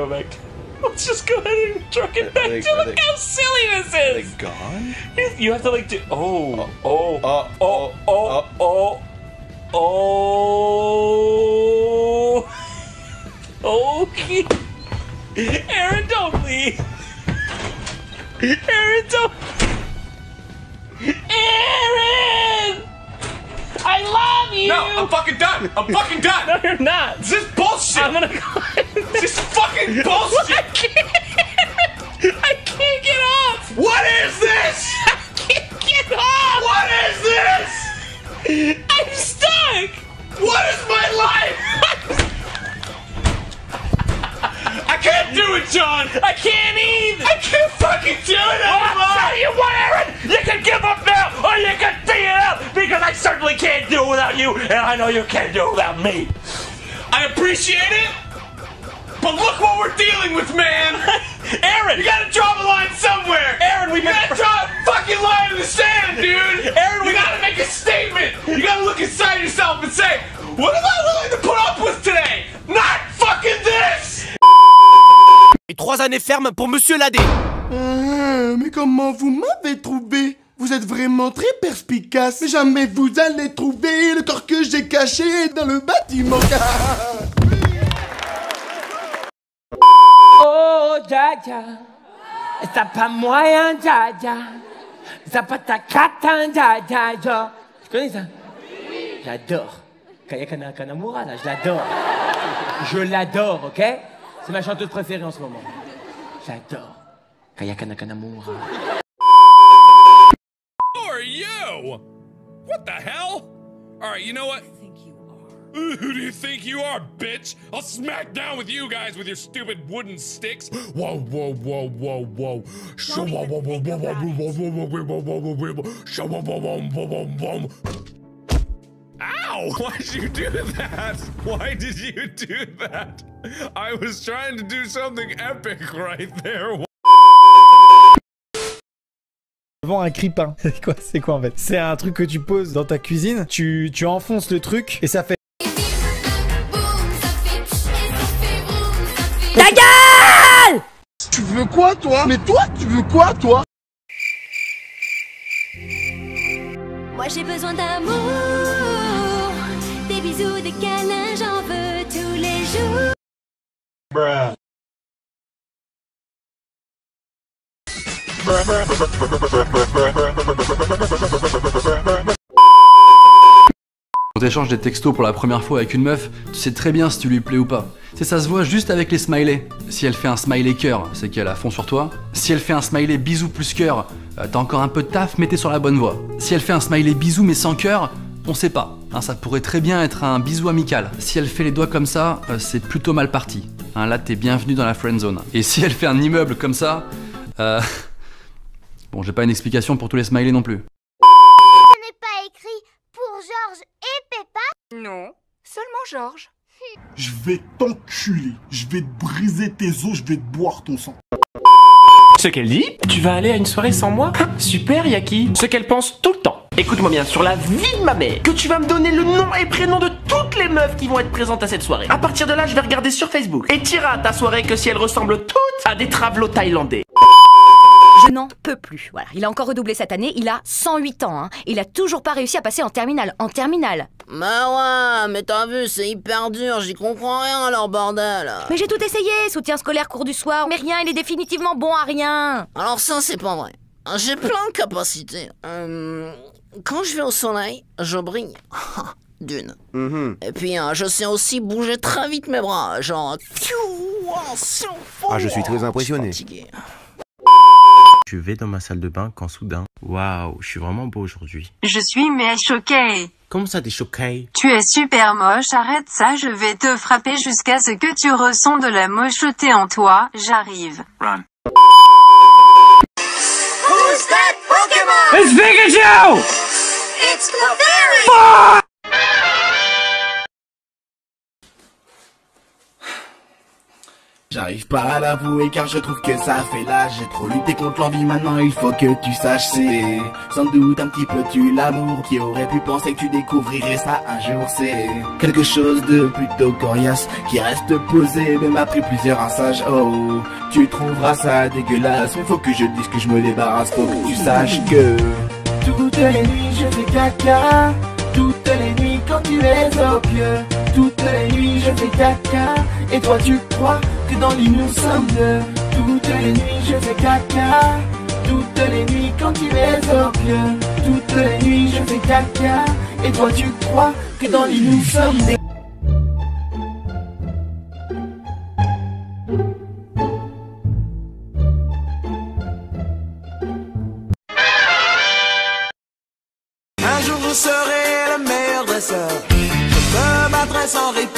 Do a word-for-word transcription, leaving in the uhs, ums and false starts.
Go back. Let's just go ahead and truck it back. They, Look they, how silly this is. Are they gone? You have to like do. Oh, oh, oh, oh, oh, oh, oh. Okay. Aaron, don't leave. Aaron, don't. Aaron! I love you! No, I'm fucking done! I'm fucking done! No, you're not! This is bullshit! I'm gonna go. This is fucking bullshit! I can't! I can't get off! What is this? I can't get off! What is this? I'm stuck! What is my life? I can't do it, John! I can't either! I can't fucking do it anymore! I'll tell you what, Aaron! You can give up now, or you can see it out, because I certainly can't do it without you, and I know you can't do it without me. I appreciate it, but look what we're dealing with, man! Aaron! You gotta draw the line somewhere! Aaron, we You gotta draw a fucking line in the sand, dude! Aaron, you we gotta make a statement! You gotta look inside yourself and say, what am I willing to put up with today? Not fucking this! Et trois années fermes pour Monsieur Ladé. Ah, mais comment vous m'avez trouvé? Vous êtes vraiment très perspicace. Mais jamais vous allez trouver le corps que j'ai caché dans le bâtiment. Oh, Jaja, ça pas moyen, Jaja. Ça pas ta cata, Jaja. Tu connais ça? J'adore. Kayakana Kanamura, là, je l'adore. Je l'adore, ok? C'est ma chanteuse préférée en ce moment. J'adore. Kayakana Kanamura. Who are you? What the hell? Alright, you know what? Who do you think you are, bitch? I'll smack down with you guys with your stupid wooden sticks. Whoa, whoa, whoa, whoa, whoa. Whoa, whoa, whoa, whoa, whoa, whoa, whoa, whoa, whoa, whoa, whoa. Ow! Why'd you do that? Why did you do that? I was trying to do something epic right there. Vends un cripin. C'est quoi, c'est quoi en fait? C'est un truc que tu poses dans ta cuisine, tu, tu enfonces le truc et ça fait... Ta gueule! Tu veux quoi, toi? Mais toi, tu veux quoi, toi? Moi j'ai besoin d'amour, des bisous, des câlins, j'en veux tous les jours. Bruh. Quand t'échanges des textos pour la première fois avec une meuf, tu sais très bien si tu lui plais ou pas. C'est ça se voit juste avec les smileys. Si elle fait un smiley cœur, c'est qu'elle a fond sur toi. Si elle fait un smiley bisou plus cœur, euh, t'as encore un peu de taf, mais t'es sur la bonne voie. Si elle fait un smiley bisou mais sans cœur, on sait pas. Hein, ça pourrait très bien être un bisou amical. Si elle fait les doigts comme ça, euh, c'est plutôt mal parti. Hein, là t'es bienvenu dans la friend zone. Et si elle fait un immeuble comme ça, euh... bon, j'ai pas une explication pour tous les smileys non plus. Ce n'est pas écrit pour Georges et Peppa? Non, seulement Georges. Je vais t'enculer. Je vais te briser tes os, je vais te boire ton sang. Ce qu'elle dit, tu vas aller à une soirée sans moi? Super, Yaki. Ce qu'elle pense tout le temps. Écoute-moi bien, sur la vie de ma mère, que tu vas me donner le nom et prénom de toutes les meufs qui vont être présentes à cette soirée. À partir de là, je vais regarder sur Facebook. Et t'iras à ta soirée que si elles ressemblent toutes à des travelots thaïlandais. Je n'en peux plus. Voilà. Il a encore redoublé cette année, il a cent huit ans. Hein. Il a toujours pas réussi à passer en terminale. En terminale. Bah ouais, mais t'as vu, c'est hyper dur, j'y comprends rien à leur bordel. Mais j'ai tout essayé, soutien scolaire, cours du soir, mais rien, il est définitivement bon à rien. Alors ça, c'est pas vrai. J'ai plein de capacités. Euh, quand je vais au soleil, je brille. D'une. Mm-hmm. Et puis, euh, je sais aussi bouger très vite mes bras, genre... Ah, je suis très impressionné. Je vais dans ma salle de bain quand soudain, waouh, je suis vraiment beau aujourd'hui. Je suis mais choquée. Comment ça t'es choquée? Tu es super moche, arrête ça, je vais te frapper jusqu'à ce que tu ressens de la mocheté en toi, j'arrive. Run. Who's that Pokémon? It's Pikachu! It's Clefairy! Fuck! J'arrive pas à l'avouer car je trouve que ça fait l'âge. J'ai trop lutté contre l'envie, maintenant il faut que tu saches. C'est sans doute un petit peu tu l'amour qui aurait pu penser que tu découvrirais ça un jour. C'est quelque chose de plutôt coriace qui reste posé même après plusieurs rinçages. Oh, tu trouveras ça dégueulasse, mais faut que je dise que je me débarrasse. Faut que tu saches que toutes les nuits je fais caca. Toutes les nuits quand tu es au pieu. Toutes les nuits je fais caca. Et toi tu crois que dans l'île nous sommes deux. Toutes les nuits je fais caca. Toutes les nuits quand tu es au pieu. Toutes les nuits je fais caca. Et toi tu crois que dans l'île nous sommes des... Un jour je serai le meilleur dresseur. Je me battrai sans répit